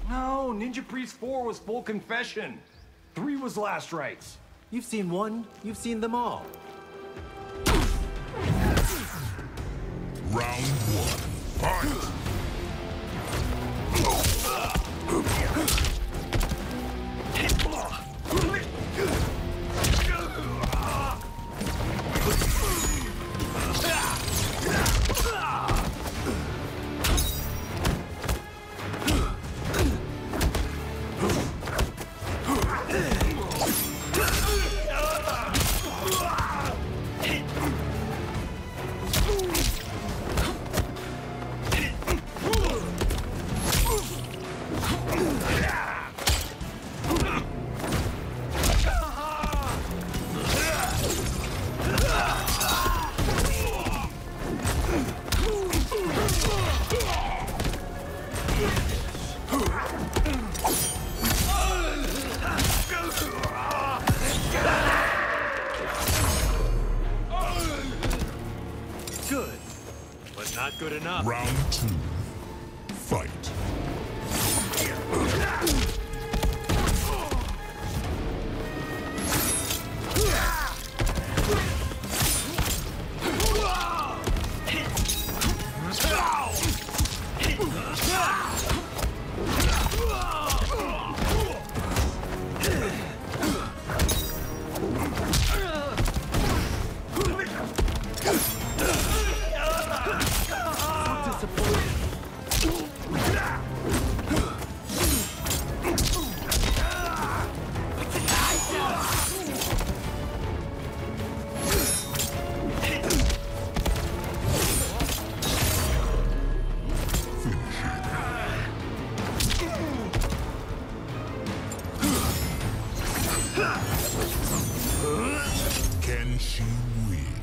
No, Ninja Priest 4 was full confession. 3 was last rites. You've seen one, you've seen them all. Round 1. Fight! Good, but not good enough. Round 2. Fight! Can she win?